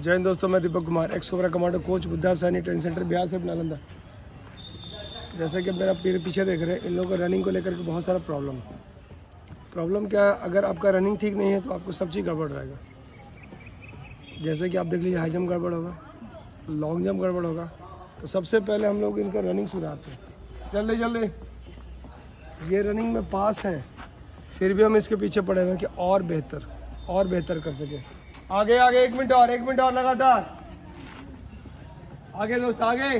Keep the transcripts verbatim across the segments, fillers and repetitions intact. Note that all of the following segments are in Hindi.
जय हिंद दोस्तों, मैं Deepak Kumar, ex cobra commando coach, Buddha सैनिक ट्रेनिंग सेंटर बिहार से नालंदा। जैसे कि मेरा मेरे पीछे देख रहे हैं, इन लोगों को रनिंग को लेकर के बहुत सारा प्रॉब्लम प्रॉब्लम क्या है। अगर आपका रनिंग ठीक नहीं है तो आपको सब चीज़ गड़बड़ रहेगा। जैसे कि आप देख लीजिए, हाई जंप गड़बड़ होगा, लॉन्ग जंप गड़बड़ होगा। तो सबसे पहले हम लोग इनका रनिंग सुधारते हैं। जल्दी जल्दी, ये रनिंग में पास है, फिर भी हम इसके पीछे पड़े हुए हैं कि और बेहतर और बेहतर कर सके। आगे आगे, एक मिनट और, एक मिनट और लगातार आगे दोस्त, आगे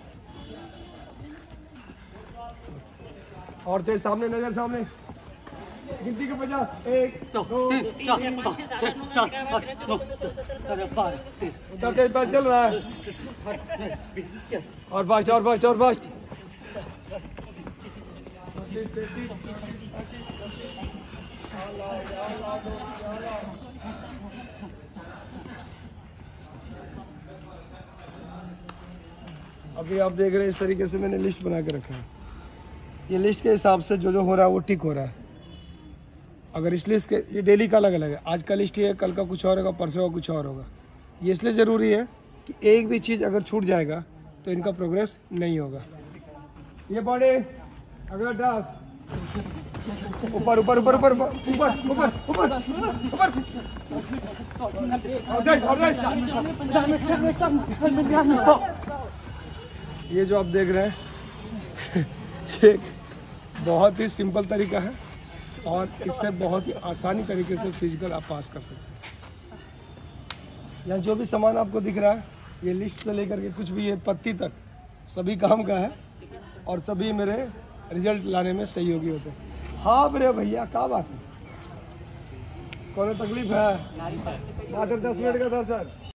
और तेज, सामने नजर, सामने गिनती के पचास, एक दो तीन चार पाँच छः सात आठ नौ दस ग्यारह बारह तेरह। तेज पास चल रहा है, और फास्ट और फास्ट और फास्ट। अभी आप देख रहे हैं, इस तरीके से मैंने लिस्ट बना के रखा है। ये लिस्ट के हिसाब से जो जो हो रहा है वो ठीक हो रहा है। अगर इस लिस्ट के, ये डेली का अलग अलग है, आज का लिस्ट ये है, कल का कुछ और होगा, परसों का कुछ और होगा। ये इसलिए ज़रूरी है कि एक भी चीज़ अगर छूट जाएगा तो इनका प्रोग्रेस नहीं होगा। ये बॉडी, अगला टास्क, ऊपर ऊपर ऊपर ऊपर ऊपर ऊपर ऊपर ऊपर। ये जो आप देख रहे हैं एक बहुत ही सिंपल तरीका है और इससे बहुत ही आसानी तरीके से फिजिकल आप पास कर सकते हैं। यहाँ जो भी सामान आपको दिख रहा है, ये लिस्ट से लेकर के कुछ भी, ये पत्ती तक सभी काम का है और सभी मेरे रिजल्ट लाने में सहयोगी होते हैं। हाँ मेरे भैया, क्या बात है, कौन तकलीफ है? मात्र दस मिनट का था सर।